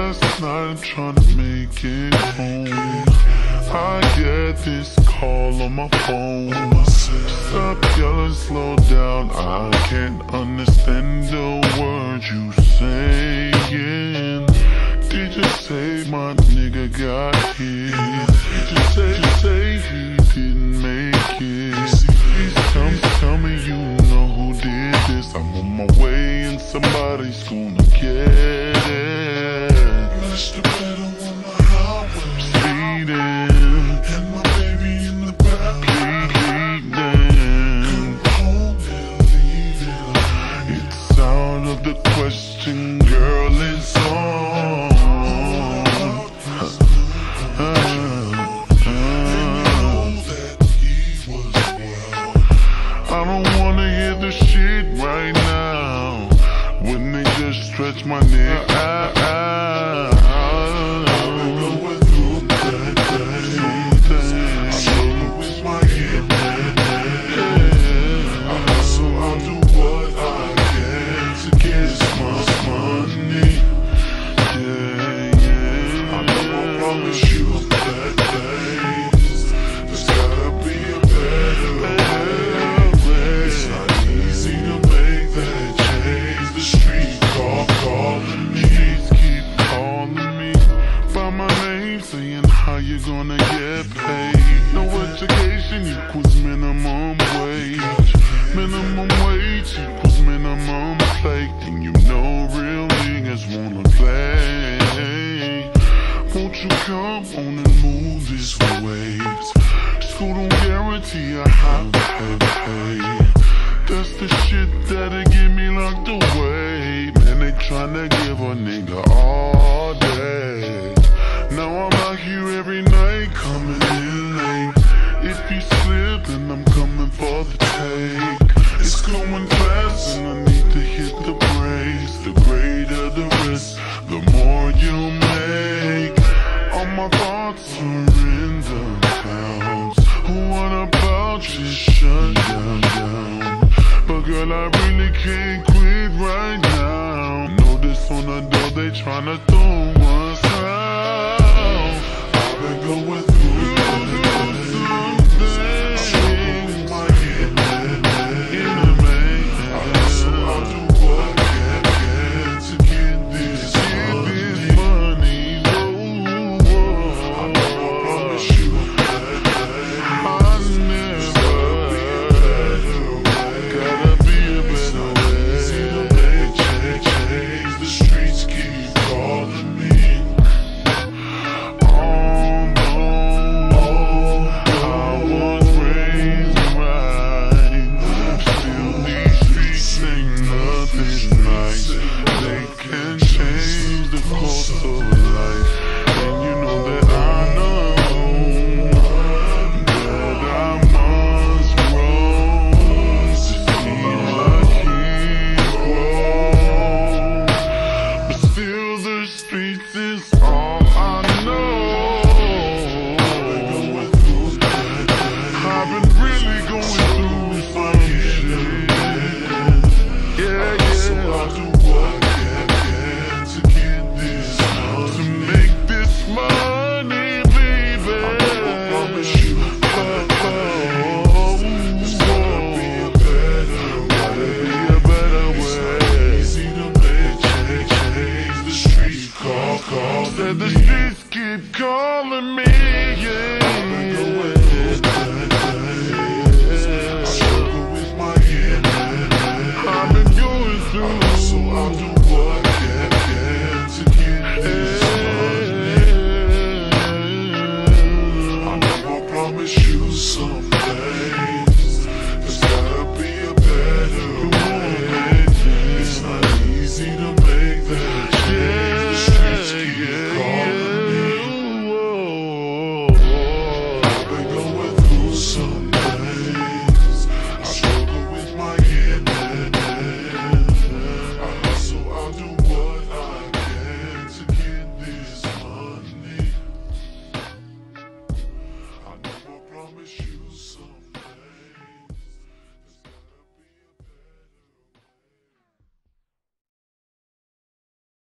last night, I'm trying to make it home. I get this call on my phone. Stop yelling, slow down, I can't understand the words you saying. Did you say my nigga got hit? Did you say he didn't make it? Please tell me you know who did this. I'm on my way and somebody's gonna get it. Mr. Better on the highway, speeding, and my baby in the back, pleading. Come home and leave it. It's out of the question, girl, it's on. I don't wanna hear the shit right now when they just stretch my neck out. I've been going through that day. I know it's my hit. So I'll do what I can to get as much money. Yeah. I know I promise you that days there's gotta be a better way. It's not easy to make that change. The street calling me, keep calling me by my name, saying how you gonna get paid. No education equals minimum wage. Minimum wage equals minimum play. And you know real niggas wanna play. Won't you come on and move this waves? School don't guarantee a high pay. That's the shit that'll get me locked away. Man, they tryna give a nigga all day. Now I'm out here every night, coming in late. If you slip, then I'm coming for the take. It's going fast and I need to hit the brakes. The greater the risk, the more you make. All my thoughts are in the clouds. What about you shut down? But girl, I really can't quit right now. Notice on the door they tryna throw us out. I've been going through something. My head, so I'll do what I can to get this money. I promise you that I never. Gotta be a better way. Easy to make change. The streets keep calling me. I was raised right. Still these streets ain't nothing nice. They can change the course of life. And you know that I know that I must grow to see my kids grow. But still the streets is all I know. I've been really going through some shit. Yeah. So I'll do what I can to get this money. To make this money, baby. I promise you, there's gotta be a better way. Easy to make change. The streets call. Said the streets keep calling me, yeah.